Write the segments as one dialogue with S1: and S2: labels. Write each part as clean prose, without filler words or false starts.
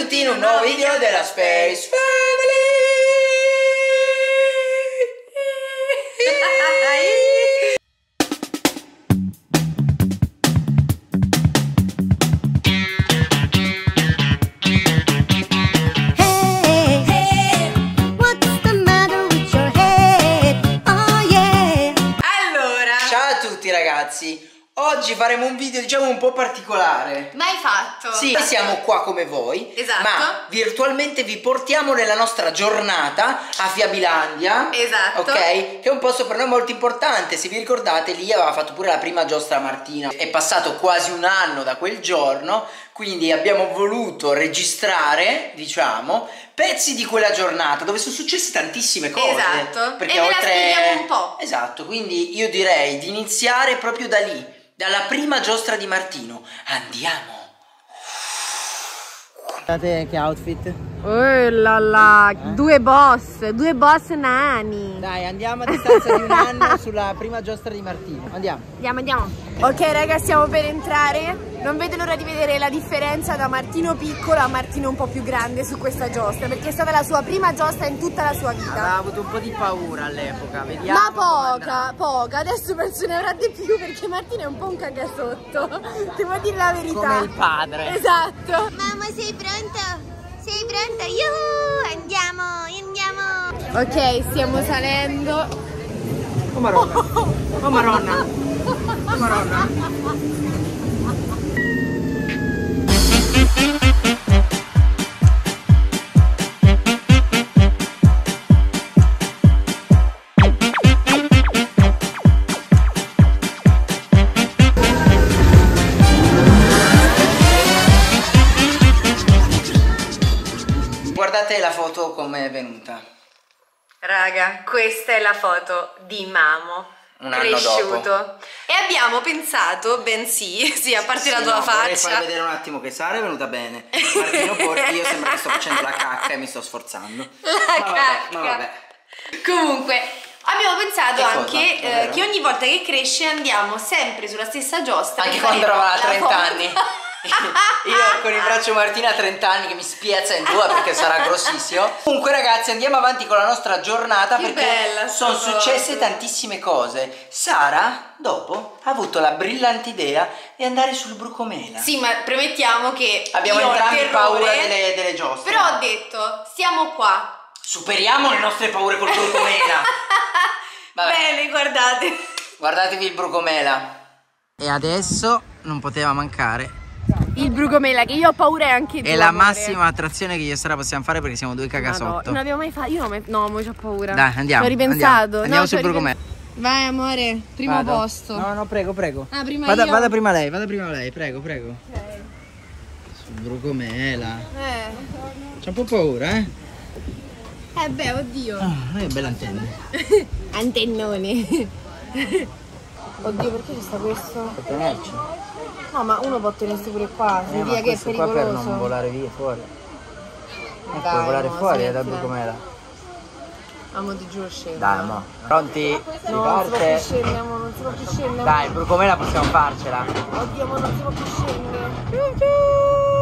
S1: tutti in un nuovo video della Space Family. Ciao a tutti ragazzi. Oggi faremo un video diciamo un po' particolare.
S2: Mai fatto?
S1: Sì, siamo qua come voi.
S2: Esatto.
S1: Ma virtualmente vi portiamo nella nostra giornata a Fiabilandia.
S2: Esatto.
S1: Ok? Che è un posto per noi molto importante. Se vi ricordate, lì aveva fatto pure la prima giostra Martina. È passato quasi un anno da quel giorno, quindi abbiamo voluto registrare, diciamo, pezzi di quella giornata dove sono successe tantissime cose.
S2: Esatto.
S1: Perché
S2: e ve
S1: oltre...
S2: la spieghiamo un po'.
S1: Esatto, quindi io direi di iniziare proprio da lì. Dalla prima giostra di Martino. Andiamo. Guardate che outfit.
S2: Oh là là, due boss nani.
S1: Dai, andiamo a distanza di un anno sulla prima giostra di Martino. Andiamo.
S2: Andiamo. Ok raga, stiamo per entrare. Non vedo l'ora di vedere la differenza da Martino piccolo a Martino un po' più grande su questa giostra, perché è stata la sua prima giostra in tutta la sua vita.
S1: Aveva avuto un po' di paura all'epoca, vediamo.
S2: Ma poca, adesso penso ne avrà di più perché Martino è un po' un cagasotto. Devo dire la verità.
S1: Come il padre.
S2: Esatto.
S3: Mamma, sei pronta? Sei pronta? Yuhu! Andiamo!
S2: Ok, stiamo salendo.
S1: Oh maronna. Oh maronna. Oh maronna. Guardate la foto come è venuta.
S2: Raga, questa è la foto di Mamo.
S1: Un anno
S2: cresciuto
S1: dopo.
S2: E abbiamo pensato, bensì, sì, a parte la tua
S1: no, vorrei
S2: faccia.
S1: far vedere un attimo che Sara è venuta bene. Martino Porti, io sembra che sto facendo la cacca e mi sto sforzando.
S2: Ma
S1: vabbè.
S2: Comunque, abbiamo pensato anche
S1: davvero?
S2: che ogni volta che cresce andiamo sempre sulla stessa giostra.
S1: Anche
S2: per
S1: quando
S2: fare
S1: eravamo a
S2: la
S1: 30
S2: foto.
S1: anni. Io con il braccio Martina a 30 anni che mi spiazza in due perché sarà grossissimo. Comunque ragazzi, andiamo avanti con la nostra giornata.
S2: Che
S1: perché
S2: bella
S1: sono
S2: sta
S1: successe
S2: foto.
S1: tantissime cose. Sara dopo ha avuto la brillante idea di andare sul Brucomela.
S2: Sì, ma premettiamo che
S1: Abbiamo
S2: io ho il
S1: entrambi
S2: terrore,
S1: paura delle giostre.
S2: però ho detto, stiamo qua.
S1: Superiamo le nostre paure col Brucomela. Vabbè.
S2: Bene, guardate.
S1: Guardatevi il Brucomela. E adesso non poteva mancare.
S2: Il Brucomela, che io ho paura anche tu.
S1: È la
S2: amore.
S1: massima attrazione che io e Sara possiamo fare perché siamo due cagasotto.
S2: Non abbiamo mai fatto. Io no, mo c'ho paura.
S1: Dai, andiamo.
S2: Ho ripensato.
S1: Andiamo sul Brucomela.
S2: Vai amore, primo
S1: Vado.
S2: posto.
S1: No, prego.
S2: Ah, prima
S1: vada,
S2: io.
S1: vada prima lei, prego.
S2: Ok.
S1: Sul Brucomela.
S2: Eh.
S1: C'ho un po' paura, eh?
S2: Beh, oddio.
S1: È bella antenna.
S2: Antennone. Oddio, perché c'è sta questo?
S1: Per tenerci.
S2: No, ma uno può tenersi pure qua. Significa che è pericoloso.
S1: qua per non volare via fuori.
S2: Dai,
S1: Puoi volare
S2: mo,
S1: fuori dal
S2: smettila.
S1: Brucomela.
S2: Amo, ti giuro, scendo.
S1: Dai, mo. Pronti? Si
S2: No, non si può più
S1: parte?
S2: scendere, amo, non si può più scendere.
S1: Dai, il Brucomela possiamo farcela.
S2: Oddio, ma non si può più scendere.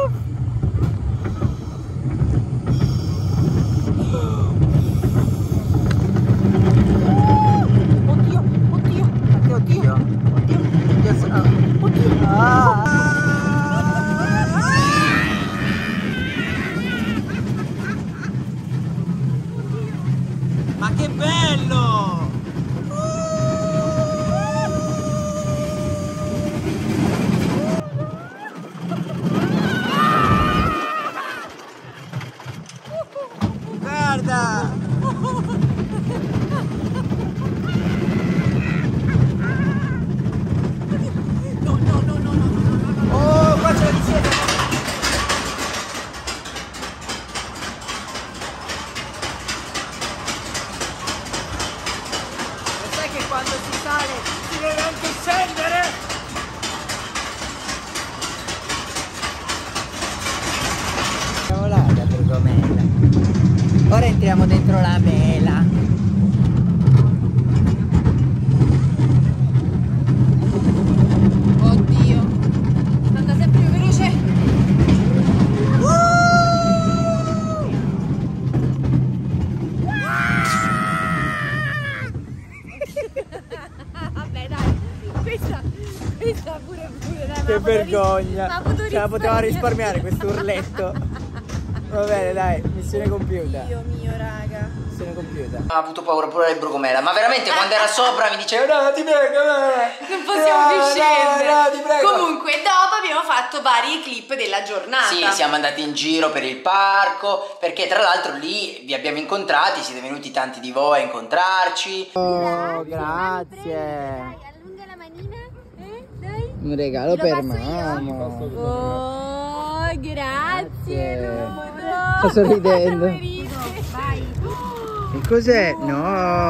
S1: Ma che bello! Guarda! Oh, qua c'è la discesa! Sai che quando si sale si deve anche scendere? Siamo là da Brucomela. Ora entriamo dentro la mela.
S2: Oddio. Sta andando sempre più veloce.
S1: vergogna. Ce la poteva risparmiare questo urletto. Va bene, dai, missione compiuta.
S2: Dio mio, raga.
S1: Missione compiuta. Ha avuto paura pure del Brocomela, ma veramente quando era sopra mi diceva no, ti prego,
S2: non possiamo più scendere.
S1: No, ti prego.
S2: Comunque, dopo abbiamo fatto vari clip della giornata.
S1: Sì, siamo andati in giro per il parco, perché tra l'altro lì vi abbiamo incontrati, siete venuti tanti di voi a incontrarci. Oh, grazie.
S3: Dai, allunga la manina. Dai.
S1: Un regalo per mamma.
S2: Oh, grazie.
S1: Sto sorridendo.
S3: Vai.
S1: E cos'è? No.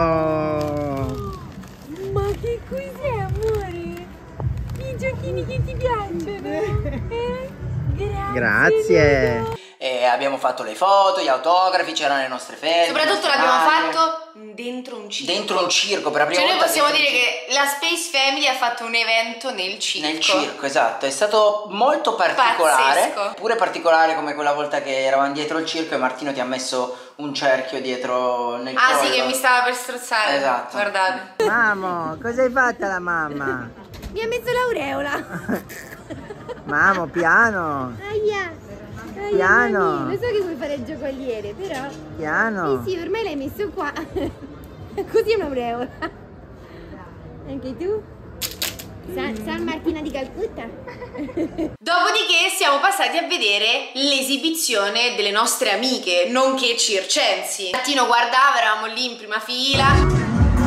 S2: Ma che cos'è, amore? I giochini che ti piacciono?
S1: Grazie. E abbiamo fatto le foto, gli autografi, c'erano le nostre feste.
S2: Soprattutto l'abbiamo fatto dentro un circo.
S1: Dentro un circo per la prima
S2: Cioè
S1: volta.
S2: noi possiamo dire che la Space Family ha fatto un evento nel circo.
S1: Nel circo, esatto, è stato molto particolare.
S2: Pazzesco.
S1: Pure particolare come quella volta che eravamo dietro il circo e Martino ti ha messo un cerchio dietro nel collo.
S2: Ah sì, che mi stava per strozzare.
S1: Esatto.
S2: Guardate.
S1: Mamma, cosa hai fatto alla mamma?
S3: Mi ha messo l'aureola.
S1: Mamma, piano.
S3: Aia.
S1: Piano.
S3: Mami, lo so che vuoi fare il giocoliere, però.
S1: Piano.
S3: Sì, ormai l'hai messo qua. Così è un'aureola. Anche tu? San Martina di Calcutta.
S2: Dopodiché siamo passati a vedere l'esibizione delle nostre amiche, nonché circensi. Martino guardava, eravamo lì in prima fila.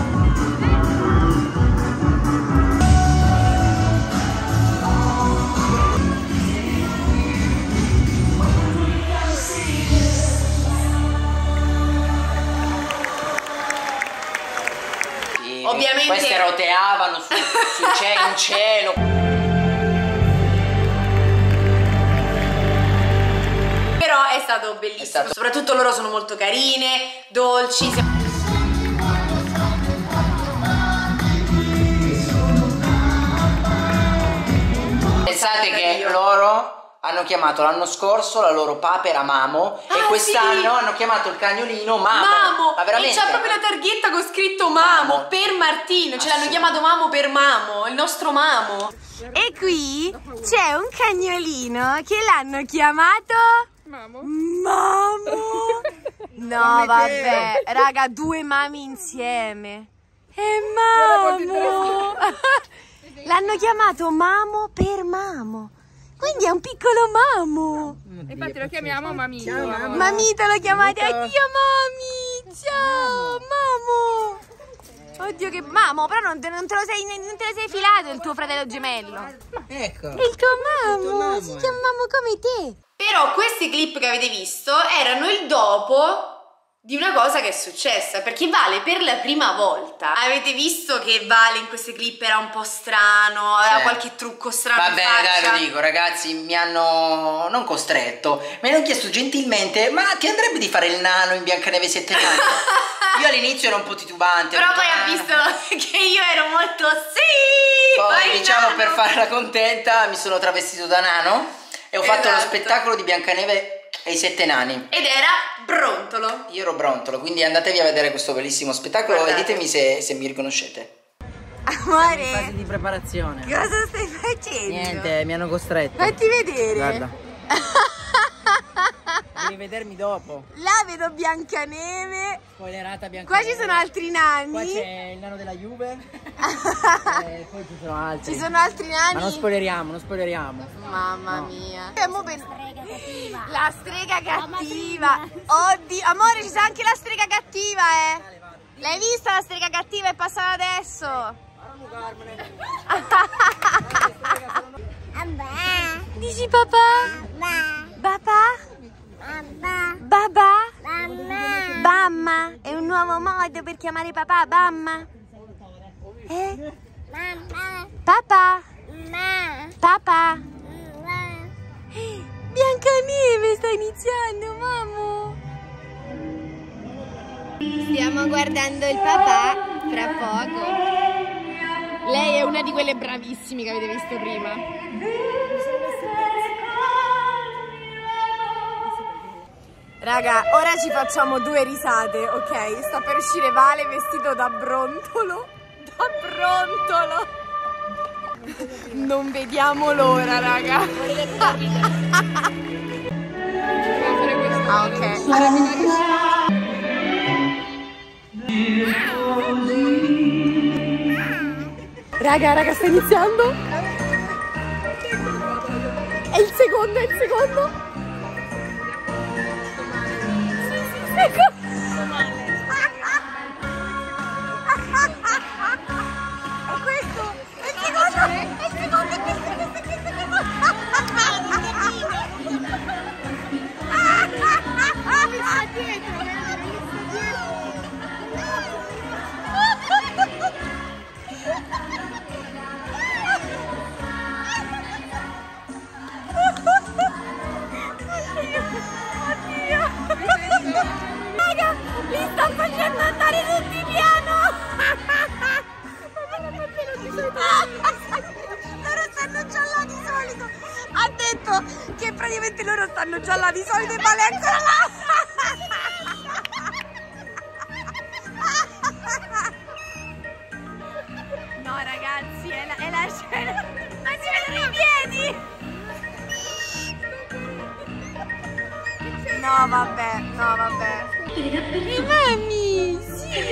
S2: Ovviamente
S1: queste roteavano in cielo.
S2: Però è stato bellissimo. Soprattutto loro sono molto carine, dolci.
S1: Pensate che loro hanno chiamato l'anno scorso la loro papera Mamo e quest'anno
S2: sì,
S1: hanno chiamato il cagnolino Mamo. Ma veramente?
S2: E c'è proprio la targhetta con scritto Mamo per Martino, ce l'hanno chiamato Mamo per Mamo, il nostro Mamo.
S3: E qui c'è un cagnolino che l'hanno chiamato
S2: Mamo.
S3: Mamo. No, vabbè, raga, due mami insieme. E Mamo. L'hanno chiamato Mamo per Mamo. Quindi è un piccolo Mamo.
S2: Infatti lo chiamiamo Mamito.
S1: Ciao, Mamo.
S3: Mamito lo chiamate anch'io, mami. Ciao, Mamo. Oddio che Mamo, però non te lo sei filato il tuo fratello gemello.
S1: Ecco.
S3: È il tuo Mamo,
S1: Mamo,
S3: si chiama Mamo come te.
S2: Però questi clip che avete visto erano il dopo di una cosa che è successa, perché Vale per la prima volta, avete visto che Vale in queste clip era un po' strano, aveva qualche trucco strano.
S1: Va bene, dai, lo dico, ragazzi, mi hanno non costretto, mi hanno chiesto gentilmente, ma ti andrebbe di fare il nano in Biancaneve 7 anni? Io all'inizio ero un po' titubante.
S2: Però poi ha visto che io ero molto sì.
S1: Poi diciamo
S2: nano.
S1: per farla contenta mi sono travestito da nano e ho fatto lo spettacolo di Biancaneve e i 7 nani.
S2: Ed era Brontolo.
S1: Io ero Brontolo, quindi andatevi a vedere questo bellissimo spettacolo.
S2: Guardate.
S1: E ditemi se mi riconoscete.
S3: Amore,
S1: In fase di preparazione.
S3: cosa stai facendo?
S1: Niente, mi hanno costretto.
S3: Fatti vedere.
S1: Guarda. Devi vedermi dopo.
S3: Là vedo Biancaneve.
S1: Spoilerata Biancaneve.
S3: Qua ci sono altri nani.
S1: Qua c'è il nano della Juve. E poi ci sono altri.
S3: Ci sono altri nani.
S1: Ma non spoileriamo, non spoileriamo.
S3: Mamma mia. La strega cattiva. Oddio, amore, ci sta anche la strega cattiva, L'hai vista la strega cattiva? È passata adesso. Dici papà? Papà? Babà? Bamma. È un nuovo modo per chiamare papà, Bamma. Papà? Papà? Biancaneve sta iniziando, mamma. Stiamo guardando il papà fra poco. Lei è una di quelle bravissime che avete visto prima. Raga, ora ci facciamo due risate, ok? Sta per uscire Vale vestito da Brontolo. Da Brontolo. Non vediamo l'ora, raga. Ah, ok. Raga, sta iniziando. È il secondo. Ecco. Che praticamente loro stanno già là di solito e Vale è ancora là. No ragazzi, è la scena, ma si vedono i piedi. No vabbè. I mammi, sì,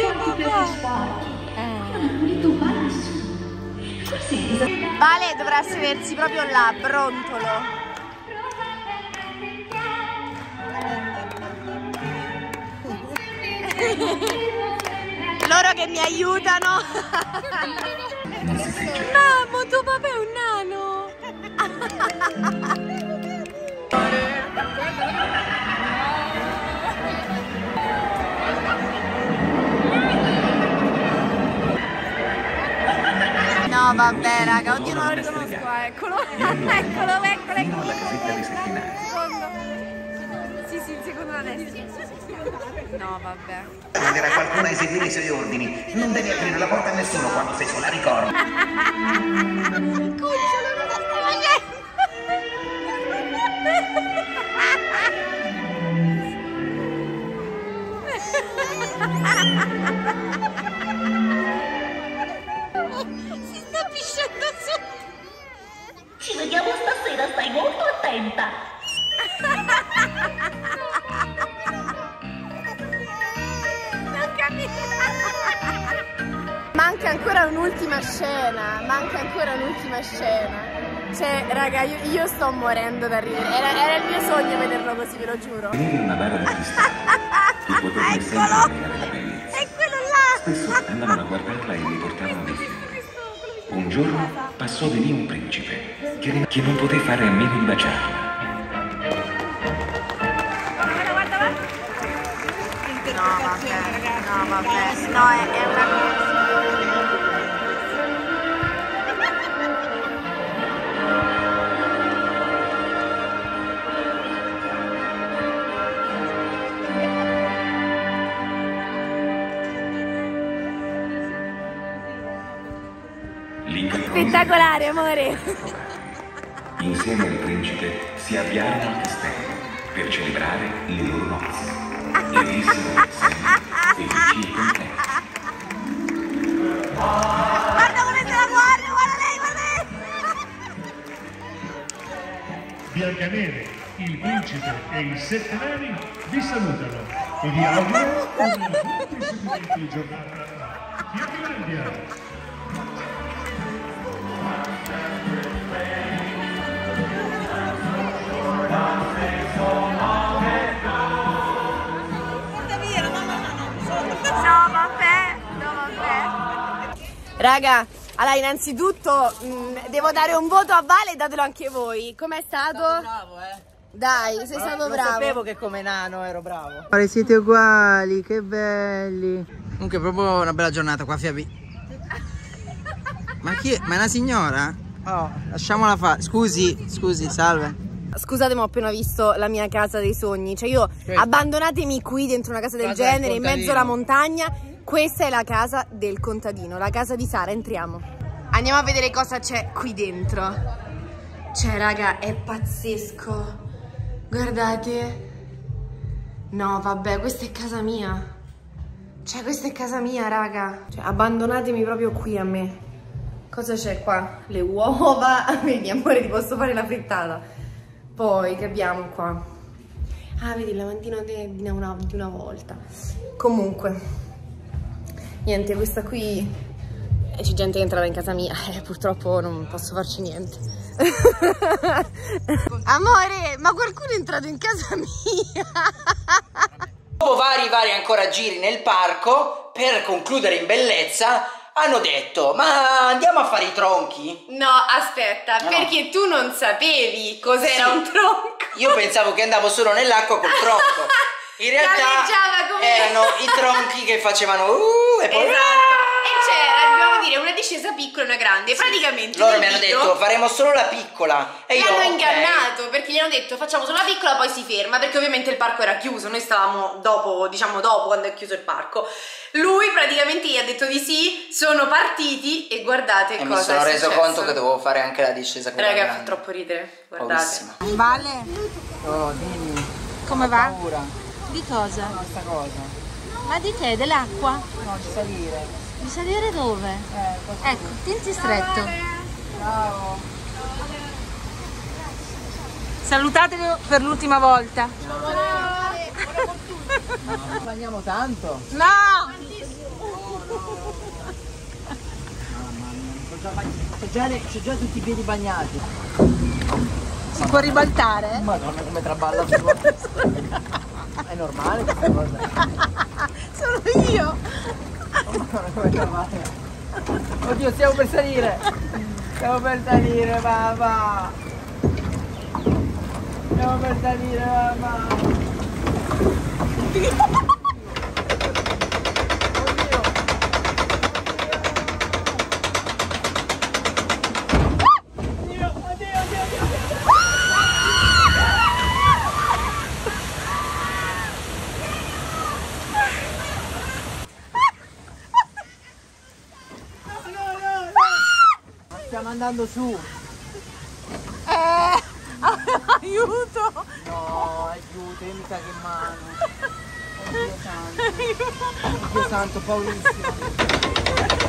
S3: Vale dovrà sedersi proprio là, brontolo. Loro che mi aiutano. Mamma, tuo papà è un nano. No vabbè raga, oddio non lo riconosco, eccolo. Eccolo.
S4: La casetta dei settinari.
S3: Sì, il secondo da destra. No vabbè.
S4: Manderà qualcuno a eseguire i suoi ordini. Non devi aprire la porta a nessuno quando sei sulla ricorda.
S3: Cucciolo, cosa stai facendo? Si sta pisciando su.
S5: Ci vediamo stasera, stai molto attenta.
S3: Non capisco. Manca ancora un'ultima scena. Cioè, raga, io sto morendo da ridere. Era il mio sogno vederlo così, ve lo giuro.
S4: Vedi una bara di cristallo. Il potere sempre ammirare la bellezza.
S3: È quello là!
S4: Spesso andavano a guardarla e mi portavano dei fiori. Un giorno passò di lì un principe che non poté fare a meno di baciarla.
S3: No, vabbè. No, è una cosa. Spettacolare, amore.
S4: Insieme al principe si avviarono al castello per celebrare le loro nozze e vissero sempre felici e contenti.
S3: Guarda come se la guarda lei.
S6: Biancaneve, il principe e i 7 nani vi salutano e vi augurano una buona proseguimento di giornata di Finlandia.
S3: Raga, allora innanzitutto devo dare un voto a Vale e datelo anche voi. Com'è stato?
S1: Bravo,
S3: Dai, sei stato bravo.
S1: Sapevo che come nano ero bravo. Siete uguali, che belli. Comunque proprio una bella giornata qua, Fiabi. Ma chi è? Ma è una signora? Oh, lasciamola fare. Scusi, salve.
S3: Scusate, ma ho appena visto la mia casa dei sogni. Cioè io, abbandonatemi qui dentro una casa del genere, in mezzo alla montagna. Questa è la casa del contadino, la casa di Sara, entriamo. Andiamo a vedere cosa c'è qui dentro. Cioè, raga, è pazzesco. Guardate. No, vabbè, questa è casa mia. Cioè, questa è casa mia, raga. Cioè, abbandonatemi proprio qui a me. Cosa c'è qua? Le uova. Vedi amore, ti posso fare la frittata. Poi che abbiamo qua? Ah, vedi il lavandino di una volta. Comunque niente, questa qui c'è gente che entrava in casa mia, purtroppo non posso farci niente. Amore, ma qualcuno è entrato in casa mia.
S1: Dopo vari ancora giri nel parco, per concludere in bellezza, hanno detto: ma andiamo a fare i tronchi?
S2: No, aspetta,
S1: No.
S2: perché tu non sapevi cos'era un tronco.
S1: Io pensavo che andavo solo nell'acqua col tronco. In realtà
S2: Galleggiava come-
S1: erano i tronchi che facevano e poi
S2: Esatto. E c'era, dobbiamo dire, una discesa piccola e una grande. Praticamente
S1: loro
S2: nel
S1: mi hanno
S2: video
S1: detto faremo solo la piccola e io
S2: l'hanno
S1: ok.
S2: ingannato, perché gli hanno detto facciamo solo la piccola poi si ferma, perché ovviamente il parco era chiuso, noi stavamo dopo, diciamo dopo quando è chiuso il parco. Lui praticamente gli ha detto di sì, sono partiti e guardate
S1: E
S2: cosa
S1: mi sono
S2: è
S1: reso
S2: successo.
S1: conto che dovevo fare anche la discesa quella
S2: Raga, fa
S1: grande.
S2: troppo ridere, guardate.
S1: Bravissima.
S3: Vale,
S1: Oh, dimmi.
S3: come va?
S1: Paura.
S3: Di cosa?
S1: Questa cosa.
S3: Ma di che? Dell'acqua?
S1: No, di salire.
S3: Di salire dove? Ecco, tienti stretto.
S1: Ciao.
S3: Salutatelo per l'ultima volta.
S1: Non bagniamo tanto.
S3: No!
S1: C'ho già tutti i piedi bagnati.
S3: Si può ribaltare?
S1: Madonna come traballa su. È normale questa cosa.
S3: Sono io!
S1: Madonna come traballa. Oddio, stiamo per salire. Stiamo per salire, mamma. Stiamo per salire, mamma. Stiamo andando su.
S3: Aiuto!
S1: No, aiuto, io mi sa che mano. Oddio santo. Oddio santo, paurissimo.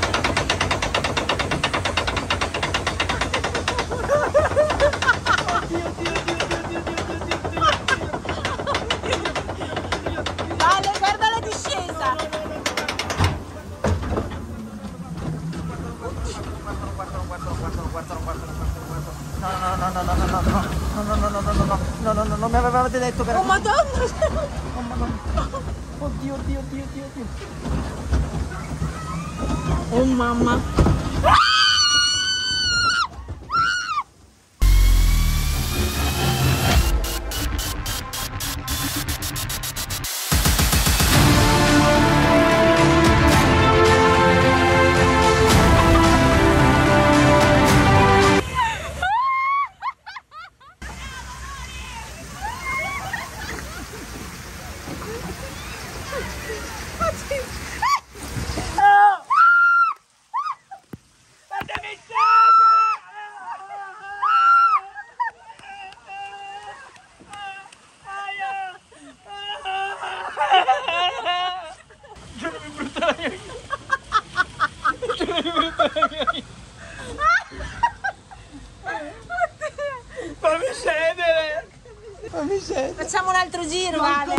S3: Vale, guarda la discesa!
S1: No, non mi avevate detto che era...
S3: Oh madonna!
S1: Oddio.
S3: Oh mamma!
S1: Fammi scendere.
S3: Facciamo un altro giro, Vale!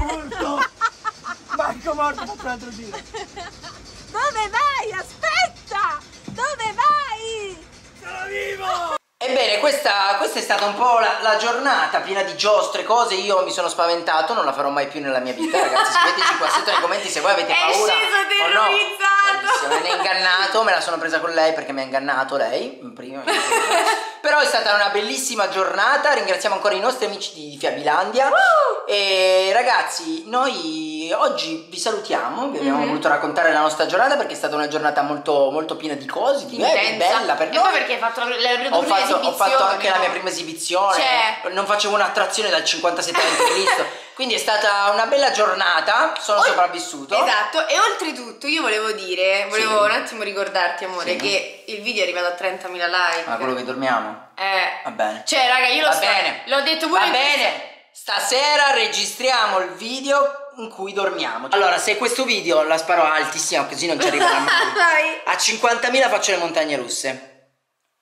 S1: Marco morto, faccio un altro giro.
S3: Dove vai? Aspetta! Dove vai?
S1: Sono vivo! Ebbene, questa è stata un po' la giornata piena di giostre, cose. Io mi sono spaventato, non la farò mai più nella mia vita. Ragazzi, scriveteci qua sotto nei commenti se voi avete paura.
S2: È sceso
S1: o no.
S2: terrorizzato.
S1: Me ne è ingannato, me la sono presa con lei perché mi ha ingannato lei. Prima. Però è stata una bellissima giornata. Ringraziamo ancora i nostri amici di Fiabilandia. E ragazzi, noi oggi vi salutiamo. Vi abbiamo voluto raccontare la nostra giornata perché è stata una giornata molto, molto piena di cose, bella per
S2: e
S1: noi.
S2: poi perché hai fatto la prima
S1: Ho fatto
S2: esibizione,
S1: anche la
S2: no?
S1: mia prima esibizione,
S2: Cioè.
S1: non facevo un'attrazione dal 57 a.C., quindi è stata una bella giornata, sono sopravvissuto.
S2: Esatto, e oltretutto io volevo dire, volevo un attimo ricordarti amore,
S1: Sì.
S2: che il video è arrivato a 30.000 like.
S1: Ma quello che dormiamo? Va bene.
S2: Cioè raga, io
S1: Va bene.
S2: l'ho detto pure
S1: Va
S2: in
S1: bene. Stasera registriamo il video in cui dormiamo. Allora, se questo video la sparo altissima così non ci arriverà mai.
S2: Dai.
S1: A 50.000 faccio le montagne russe.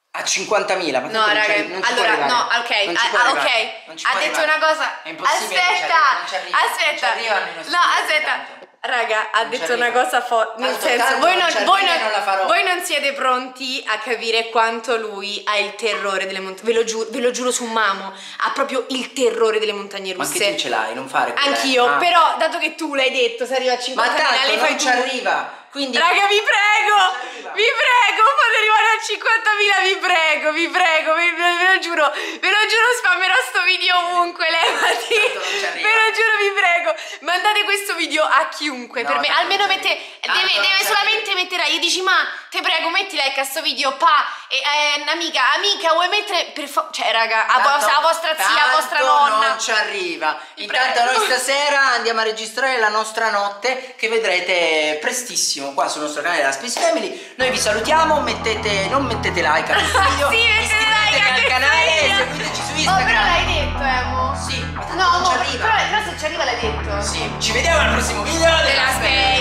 S1: A 50.000,
S2: no raga, allora no, ok, ha detto una cosa.
S1: È impossibile.
S2: Aspetta, no, aspetta. Raga, ha detto una cosa forte. Nel senso, voi non siete pronti a capire quanto lui ha il terrore delle montagne. Ve lo giuro su Mamo, ha proprio il terrore delle montagne russe.
S1: Ma anche tu ce l'hai, non fare.
S2: Anch'io, però dato che tu l'hai detto, se arriva a 50.000, lei fai
S1: non ci arriva. Quindi
S2: raga, vi prego, fate arrivare a 50.000, vi prego, ve lo giuro, spammerò sto video ovunque, levati, ve lo giuro, vi prego, mandate questo video a chiunque, no, per me, almeno deve solamente mettere, gli dici, ma te prego, metti like a sto video, amica, vuoi mettere, per favore, cioè raga, a vostra zia, a vostra nonna,
S1: non ci arriva. Intanto noi stasera andiamo a registrare la nostra notte, che vedrete prestissimo qua sul nostro canale della Space Family. Noi vi salutiamo, non mettete like a questo video, iscrivetevi al canale e seguiteci su Instagram.
S2: Però l'hai detto, Emo?
S1: Sì,
S2: no, ci arriva. Però se ci arriva l'hai detto.
S1: Sì, ci vediamo al prossimo video della Space